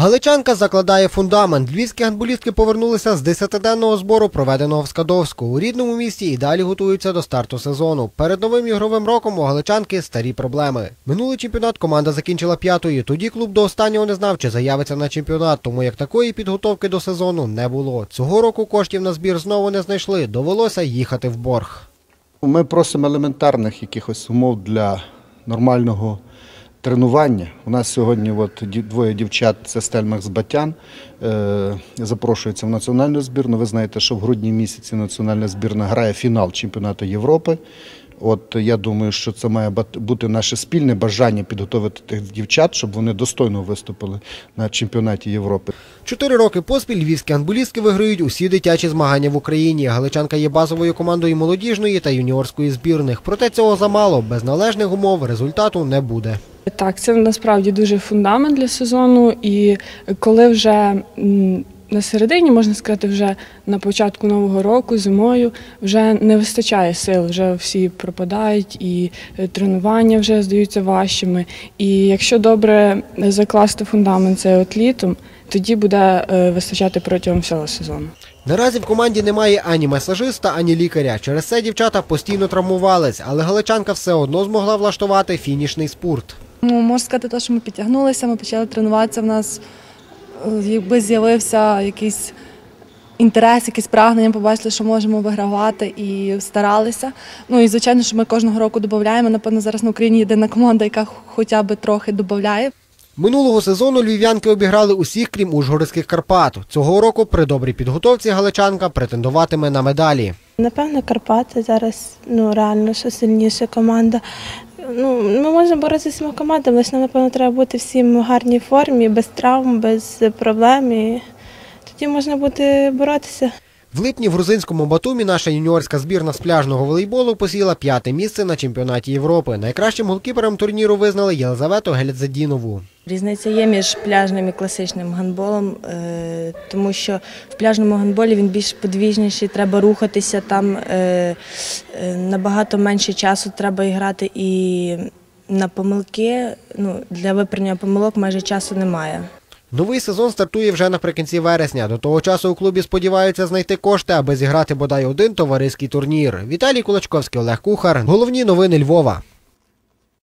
Галичанка закладає фундамент. Львівські гандболістки повернулися з 10-денного збору, проведеного в Скадовську. У рідному місті і далі готуються до старту сезону. Перед новим ігровим роком у галичанки старі проблеми. Минулий чемпіонат команда закінчила 5-ю. Тоді клуб до останнього не знав, чи заявиться на чемпіонат, тому як такої підготовки до сезону не було. Цього року коштів на збір знову не знайшли. Довелося їхати в борг. Ми просимо елементарних якихось умов для нормального тренування. У нас сьогодні двоє дівчат, це Стельмах з Батян, запрошуються в національну збірну. Ви знаєте, що в грудні місяці національна збірна грає фінал чемпіонату Європи. Я думаю, що це має бути наше спільне бажання підготувати тих дівчат, щоб вони достойно виступили на чемпіонаті Європи. 4 роки поспіль львівські гандболістки виграють усі дитячі змагання в Україні. Галичанка є базовою командою молодіжної та юніорської збірних. Проте цього замало. Без належних умов результату не буде. Так, це насправді дуже фундамент для сезону. І коли вже на середині, можна сказати, вже на початку нового року, зимою, вже не вистачає сил, вже всі пропадають і тренування вже здаються важчими. І якщо добре закласти фундамент цей літом, тоді буде вистачати протягом всього сезону. Наразі в команді немає ані масажиста, ані лікаря. Через це дівчата постійно травмувались, але галичанка все одно змогла влаштувати фінішний спурт. Можна сказати, що ми підтягнулися, ми почали тренуватися, в нас якби з'явився якийсь інтерес, якесь прагнення, побачили, що можемо вигравати і старалися. І звичайно, що ми кожного року додаємо. Напевно, зараз на Україні єдина команда, яка хоча б трохи додає. Минулого сезону львів'янки обіграли усіх, крім Ужгородських Карпат. Цього року при добрій підготовці галичанка претендуватиме на медалі. Напевно, Карпати зараз реально що сильніша команда. Ми можемо боротися з всіма командами, але нам, напевно, треба бути всім в гарній формі, без травм, без проблем. І тоді можна буде боротися. В липні в грузинському Батумі наша юніорська збірна з пляжного волейболу посіла 5-те місце на чемпіонаті Європи. Найкращим голкіпером турніру визнали Єлизавету Гельдзадінову. Різниця є між пляжним і класичним гандболом, тому що в пляжному гандболі він більш подвіжніший, треба рухатися, там набагато менше часу треба грати і на помилки, для виправлення помилок майже часу немає. Новий сезон стартує вже наприкінці вересня. До того часу у клубі сподіваються знайти кошти, аби зіграти бодай один товариський турнір. Віталій Кулачковський, Олег Кухар. Головні новини Львова.